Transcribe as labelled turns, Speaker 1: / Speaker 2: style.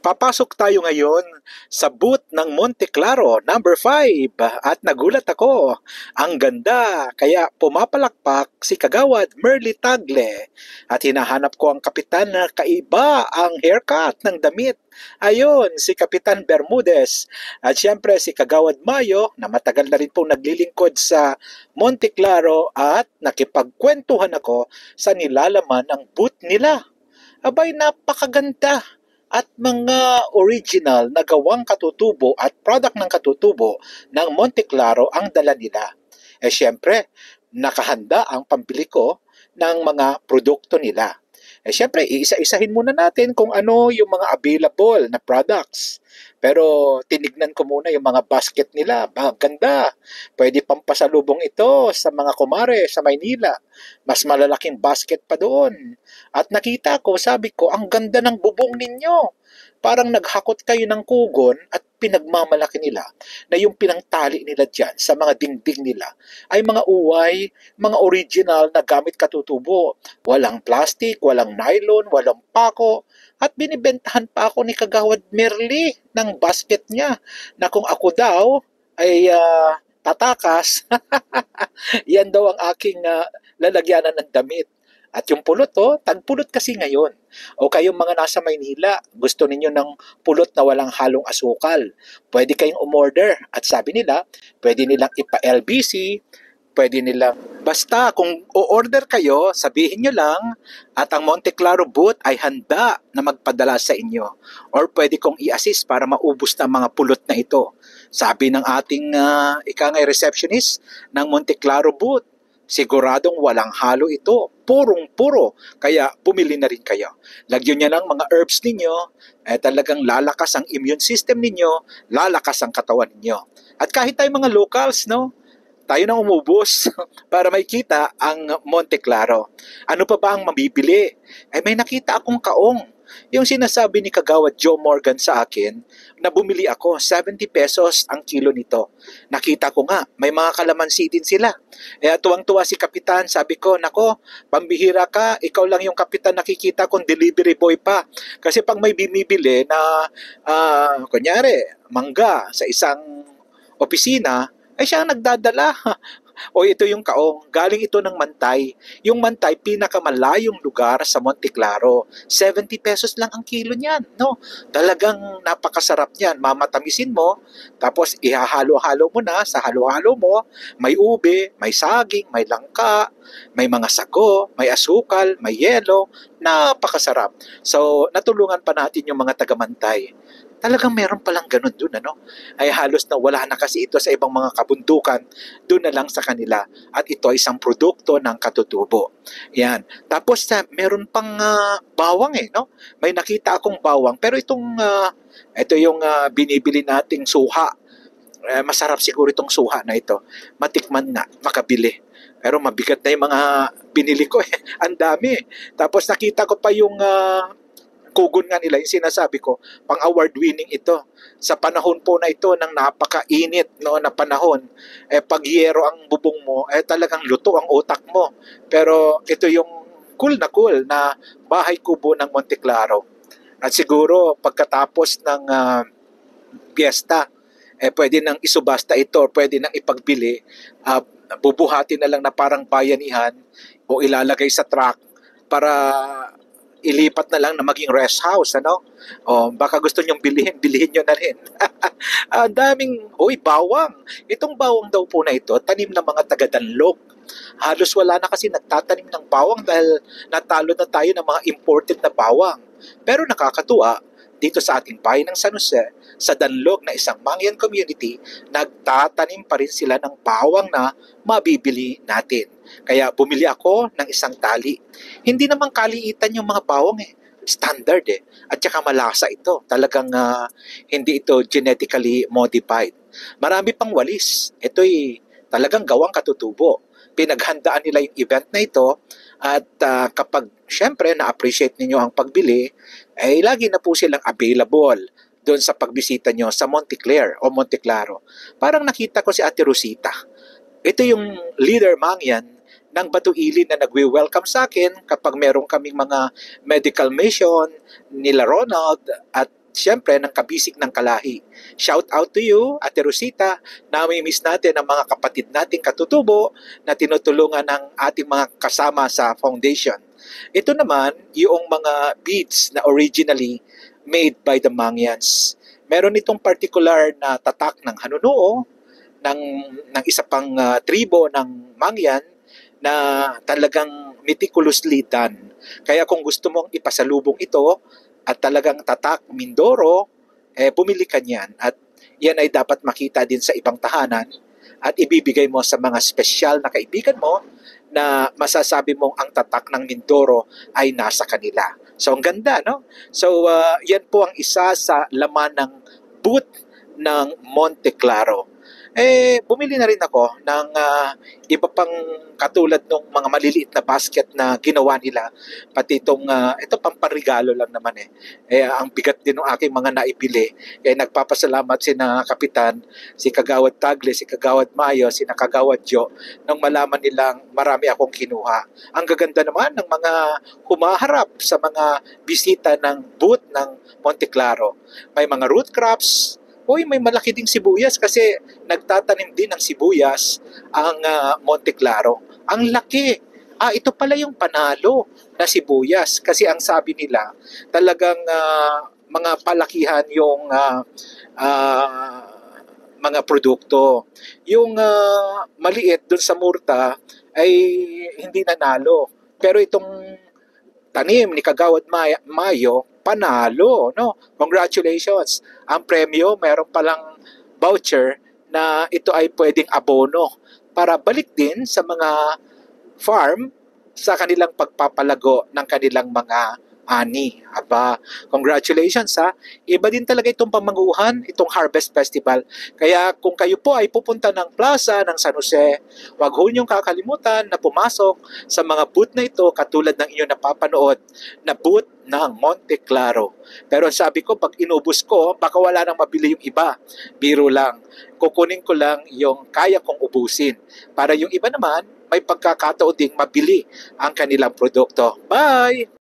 Speaker 1: Papasok tayo ngayon sa booth ng Monte Claro, number 5. At nagulat ako. Ang ganda. Kaya pumapalakpak si Kagawad Merly Tagle. At hinahanap ko ang kapitan na kaiba ang haircut ng damit. Ayun, si Kapitan Bermudez. At siyempre si Kagawad Mayo na matagal na rin pong naglilingkod sa Monte Claro at nakipagkwentuhan ako sa nilalaman ng booth nila. Abay, napakaganda at mga original na gawang katutubo at product ng katutubo ng Monte Claro ang dala nila. Siyempre, nakahanda ang pambili ko ng mga produkto nila. Siyempre, iisa-isahin muna natin kung ano yung mga available na products. Pero tinignan ko muna yung mga basket nila. Ganda. Pwede pang pasalubong ito sa mga kumare sa Maynila. Mas malalaking basket pa doon. At nakita ko, sabi ko, ang ganda ng bubong ninyo. Parang naghakot kayo ng kugon at pinagmamalaki nila na yung pinangtali nila dyan sa mga dingding nila ay mga uway, mga original na gamit katutubo. Walang plastic, walang nylon, walang pako. At binibentahan pa ako ni Kagawad Merly ng basket niya na kung ako daw ay tatakas, yan daw ang aking lalagyanan ng damit. At yung pulot, tagpulot kasi ngayon. O kayong mga nasa Maynila, gusto ninyo ng pulot na walang halong asukal. Pwede kayong umorder. At sabi nila, pwede nilang ipa-LBC, pwede nilang... Basta kung o-order kayo, sabihin nyo lang at ang Monte Claro booth ay handa na magpadala sa inyo. Or pwede kong i-assist para maubos na mga pulot na ito. Sabi ng ating ikangay receptionist ng Monte Claro booth, siguradong walang halo ito. Purong-puro. Kaya bumili na rin kayo. Lagyan niya ng mga herbs ninyo, talagang lalakas ang immune system ninyo, lalakas ang katawan ninyo. At kahit tayo mga locals, tayo na umubos para makita ang Monte Claro. Ano pa ba ang mabibili? May nakita akong kaong. Yung sinasabi ni Kagawad Joe Morgan sa akin na bumili ako, 70 pesos ang kilo nito. Nakita ko nga, may mga kalamansi din sila. Tuwang-tuwa si Kapitan, sabi ko, nako, pambihira ka, ikaw lang yung Kapitan nakikita kong delivery boy pa. Kasi pag may bumibili na, kunyari, mangga sa isang opisina, siya ang nagdadala. O ito yung kaong, galing ito ng Mantay. Yung Mantay, pinakamalayong lugar sa Monte Claro. 70 pesos lang ang kilo niyan. Talagang napakasarap niyan. Mamatamisin mo, tapos ihahalo-halo mo na sa halo-halo mo. May ube, may saging, may langka, may mga sago, may asukal, may yelo. Napakasarap. So, natulungan pa natin yung mga taga-Mantay. Talagang meron palang ganun dun, ay halos na wala na kasi ito sa ibang mga kabundukan, dun na lang sa kanila. At ito ay isang produkto ng katutubo. Yan. Tapos meron pang bawang May nakita akong bawang, pero ito yung binibili nating suha. Masarap siguro itong suha na ito. Matikman nga, makabili. Pero mabigat na yung mga binili ko. Ang dami. Tapos nakita ko pa yung kugon nga nila, yung sinasabi ko, pang award winning ito. Sa panahon po na ito, ng napakainit na panahon, pag yero ang bubong mo, talagang luto ang utak mo. Pero ito yung cool na bahay kubo ng Monte Claro. At siguro, pagkatapos ng piyesta, pwede nang isubasta ito, pwede nang ipagbili, bubuhati na lang na parang bayanihan o ilalagay sa truck para ilipat na lang na maging rest house, O baka gusto nyong bilhin nyo na rin. Ang daming, bawang. Itong bawang daw po na ito, tanim ng mga taga-Danlog. Halos wala na kasi nagtatanim ng bawang dahil natalo na tayo ng mga imported na bawang. Pero nakakatuwa, dito sa ating bayan ng San Jose, sa Danlog na isang Mangyan community, nagtatanim pa rin sila ng bawang na mabibili natin. Kaya bumili ako ng isang tali. Hindi naman kaliitan yung mga bawang Standard At saka malasa ito. Talagang hindi ito genetically modified. Marami pang walis. Ito'y talagang gawang katutubo. Pinaghandaan nila yung event na ito at kapag syempre na-appreciate ninyo ang pagbili, lagi na po silang available doon sa pagbisita nyo sa Monte Claro. Parang nakita ko si Ate Rosita. Ito yung leader Mangyan ng Batuili na nagwe-welcome sa akin kapag meron kaming mga medical mission nila Ronald at siyempre ng kabisig ng kalahi. Shout out to you, Ate Rosita. Nami-miss natin ang mga kapatid nating katutubo na tinutulungan ng ating mga kasama sa foundation. Ito naman, yung mga beads na originally made by the Mangyans. Meron itong particular na tatak ng hanunuo, ng isa pang tribo ng Mangyan na talagang meticulously done. Kaya kung gusto mong ipasalubong ito, at talagang tatak Mindoro, bumili ka niyan. At yan ay dapat makita din sa ibang tahanan at ibibigay mo sa mga espesyal na kaibigan mo na masasabi mong ang tatak ng Mindoro ay nasa kanila. So, ang ganda, no? So, yan po ang isa sa laman ng booth ng Monte Claro. Bumili na rin ako ng iba pang katulad ng mga maliliit na basket na ginawa nila. Pati ito pang panregalo lang naman ang bigat din ng aking mga naibili. Nagpapasalamat si na Kapitan, si Kagawad Tagle, si Kagawad Mayo, si na Kagawad Jo, nang malaman nilang marami akong kinuha. Ang gaganda naman ng mga humaharap sa mga bisita ng booth ng Monte Claro. May mga root crops. Uy, may malaki ding sibuyas kasi nagtatanim din ng sibuyas ang Monte Claro. Ang laki. Ito pala yung panalo na sibuyas kasi ang sabi nila talagang mga palakihan yung mga produkto. Yung maliit dun sa Murta ay hindi nanalo. Pero itong tanim ni Kagawad Mayo, panalo, no? Congratulations. Ang premyo, mayroon palang voucher na ito ay pwedeng abono para balik din sa mga farm sa kanilang pagpapalago ng kanilang mga ani. Congratulations ha. Iba din talaga itong pamanguhan, itong Harvest Festival. Kaya kung kayo po ay pupunta ng plaza ng San Jose, huwag ho niyong kakalimutan na pumasok sa mga booth na ito katulad ng inyong napapanood na booth ng Monte Claro. Pero sabi ko, pag inubos ko, baka wala nang mabili yung iba. Biro lang. Kukunin ko lang yung kaya kong ubusin. Para yung iba naman, may pagkakataon ding mabili ang kanilang produkto. Bye!